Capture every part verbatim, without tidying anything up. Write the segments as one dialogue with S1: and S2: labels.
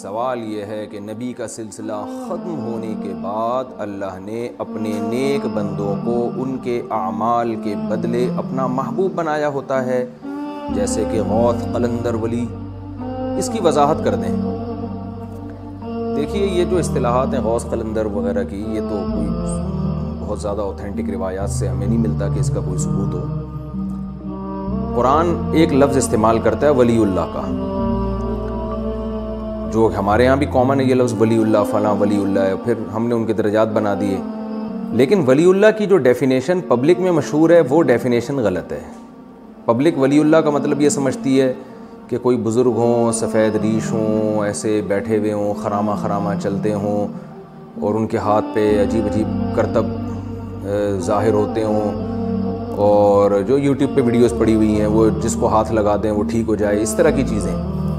S1: سوال یہ ہے کہ نبی کا سلسلہ ختم ہونے کے بعد اللہ نے اپنے نیک بندوں کو ان کے اعمال کے بدلے اپنا محبوب بنایا ہوتا ہے، جیسے کہ غوث، قلندر، ولی. اس کی وضاحت کر دیں. دیکھیے یہ جو اصطلاحات ہیں غوث، قلندر وغیرہ کی، یہ تو کوئی بہت زیادہ اوتھینٹک روایات سے ہمیں نہیں ملتا کہ اس کا کوئی ثبوت ہو. قرآن ایک لفظ استعمال کرتا ہے ولی اللہ کا، جو ہمارے ہاں بھی کامن ہے یہ لفظ ولی اللہ، فلاں ولی اللہ ہے، پھر ہم نے ان کے درجات بنا دیے. لیکن ولی اللہ کی جو ڈیفینیشن پبلک میں مشہور ہے وہ ڈیفینیشن غلط ہے. پبلک ولی اللہ کا مطلب یہ سمجھتی ہے کہ کوئی بزرگ ہوں، سفید ریش ہوں، ایسے بیٹھے ہوئے ہوں، خرامہ خرامہ چلتے ہوں، اور ان کے ہاتھ پہ عجیب عجیب کرتب ظاہر ہوتے ہوں، اور جو یوٹیوب پہ ویڈیوز پڑی ہوئی ہیں وہ جس کو ہاتھ لگا دیں وہ ٹھیک ہو جائے، اس طرح کی چیزیں.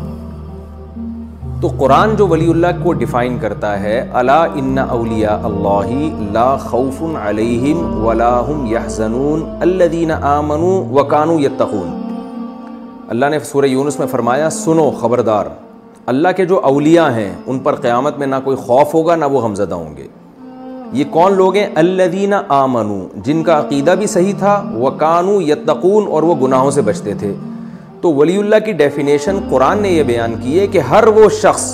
S1: تو قرآن جو ولی اللہ کو ڈیفائن کرتا ہے، الا ان اولیاء اللہ لا خوف علیہم ولا هم یحزنون الذین آمنوا وکانوا یتقون. اللہ نے سورہ یونس میں فرمایا سنو خبردار، اللہ کے جو اولیاء ہیں ان پر قیامت میں نہ کوئی خوف ہوگا نہ وہ غمزدہ ہوں گے. یہ کون لوگ ہیں؟ الذین آمنوا، جن کا عقیدہ بھی صحیح تھا، وکانوا یتقون، اور وہ گناہوں سے بچتے تھے. تو ولی اللہ کی ڈیفینیشن قرآن نے یہ بیان کی ہے کہ ہر وہ شخص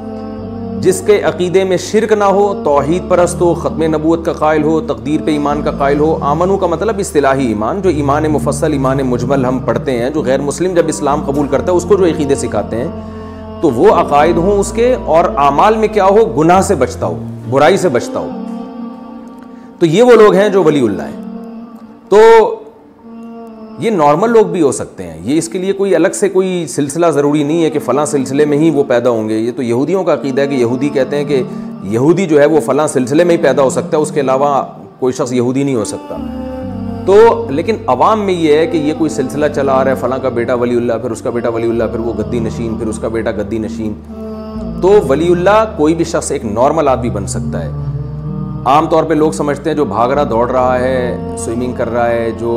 S1: جس کے عقیدے میں شرک نہ ہو، توحید پرست ہو، ختم نبوت کا قائل ہو، تقدیر پہ ایمان کا قائل ہو. آمنو کا مطلب اصطلاحی ایمان، جو ایمان مفصل، ایمان مجمل ہم پڑھتے ہیں، جو غیر مسلم جب اسلام قبول کرتا ہے اس کو جو عقیدے سکھاتے ہیں، تو وہ عقائد ہوں اس کے، اور اعمال میں کیا ہو؟ گناہ سے بچتا ہو، برائی سے بچتا ہو. تو یہ وہ لوگ ہیں جو ولی اللہ ہیں. تو یہ نارمل لوگ بھی ہو سکتے ہیں، یہ اس کے لیے کوئی الگ سے کوئی سلسلہ ضروری نہیں ہے کہ فلاں سلسلے میں ہی وہ پیدا ہوں گے. یہ تو یہودیوں کا عقیدہ ہے کہ یہودی کہتے ہیں کہ یہودی جو ہے وہ فلاں سلسلے میں ہی پیدا ہو سکتا ہے، اس کے علاوہ کوئی شخص یہودی نہیں ہو سکتا. تو لیکن عوام میں یہ ہے کہ یہ کوئی سلسلہ چلا آ رہا ہے، فلاں کا بیٹا ولی اللہ، پھر اس کا بیٹا ولی اللہ، پھر وہ گدی نشین، پھر اس کا بیٹا گدی نشین. تو ولی اللہ کوئی بھی شخص ایک نارمل آدمی بن سکتا ہے. عام طور پہ لوگ سمجھتے ہیں جو بھاگ رہا، دوڑ رہا ہے، سوئمنگ کر رہا ہے، جو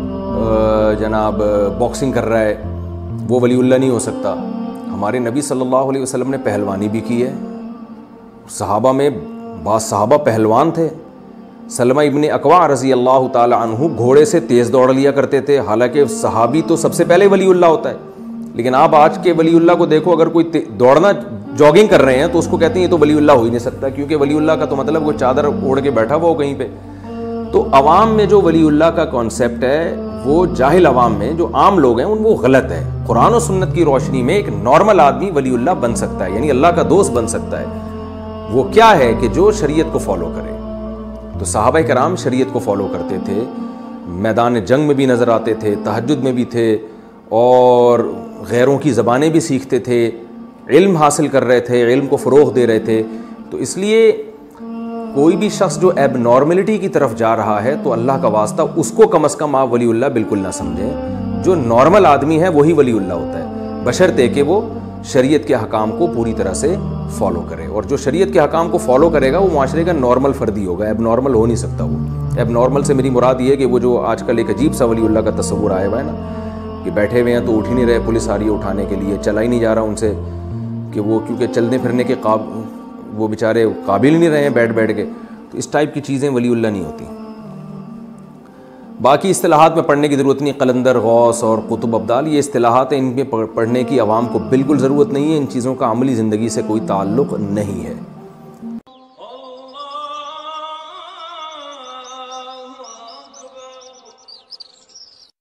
S1: جناب باکسنگ کر رہا ہے، وہ ولی اللہ نہیں ہو سکتا. ہمارے نبی صلی اللہ علیہ وسلم نے پہلوانی بھی کی ہے. صحابہ میں بعض صحابہ پہلوان تھے. سلمہ ابن اکوع رضی اللہ تعالی عنہ گھوڑے سے تیز دوڑ لیا کرتے تھے. حالانکہ صحابی تو سب سے پہلے ولی اللہ ہوتا ہے، لیکن آپ آج کے ولی اللہ کو دیکھو، اگر کوئی دوڑنا جاگنگ کر رہے ہیں تو اس کو کہتے ہیں یہ تو ولی اللہ ہو ہی نہیں سکتا، کیونکہ ولی اللہ کا تو مطلب وہ چادر اوڑھ کے بیٹھا ہوا ہو کہیں پہ. تو عوام میں جو ولی اللہ کا کانسیپٹ ہے، وہ جاہل عوام میں جو عام لوگ ہیں ان وہ غلط ہے. قرآن و سنت کی روشنی میں ایک نارمل آدمی ولی اللہ بن سکتا ہے، یعنی اللہ کا دوست بن سکتا ہے. وہ کیا ہے کہ جو شریعت کو فالو کرے. تو صحابہ کرام شریعت کو فالو کرتے تھے، میدان جنگ میں بھی نظر آتے تھے، تہجد میں بھی تھے، اور غیروں کی زبانیں بھی سیکھتے تھے، علم حاصل کر رہے تھے، علم کو فروغ دے رہے تھے. تو اس لیے کوئی بھی شخص جو ایب نارملٹی کی طرف جا رہا ہے تو اللہ کا واسطہ اس کو کم از کم آپ ولی اللہ بالکل نہ سمجھیں. جو نارمل آدمی ہے وہی ولی اللہ ہوتا ہے، بشرطے کہ وہ شریعت کے حکام کو پوری طرح سے فالو کرے. اور جو شریعت کے حکام کو فالو کرے گا وہ معاشرے کا نارمل فردی ہوگا، ایب نارمل ہو نہیں سکتا. وہ ایب نارمل سے میری مراد یہ ہے کہ وہ جو آج کل ایک عجیب سا ولی اللہ کا تصور آیا ہوا ہے نا، کہ بیٹھے ہوئے ہیں تو اٹھ ہی نہیں رہے، پولیس آ رہی ہے اٹھانے کے لیے، چلا ہی نہیں جا رہا ان سے، کہ وہ کیونکہ چلنے پھرنے کے قاب وہ بیچارے قابل نہیں رہے ہیں بیٹھ بیٹھ کے. تو اس ٹائپ کی چیزیں ولی اللہ نہیں ہوتی. باقی اصطلاحات میں پڑھنے کی ضرورت نہیں، قلندر، غوث اور قطب ابدال، یہ اصطلاحات ہیں، ان میں پڑھنے کی عوام کو بالکل ضرورت نہیں ہے. ان چیزوں کا عملی زندگی سے کوئی تعلق نہیں ہے.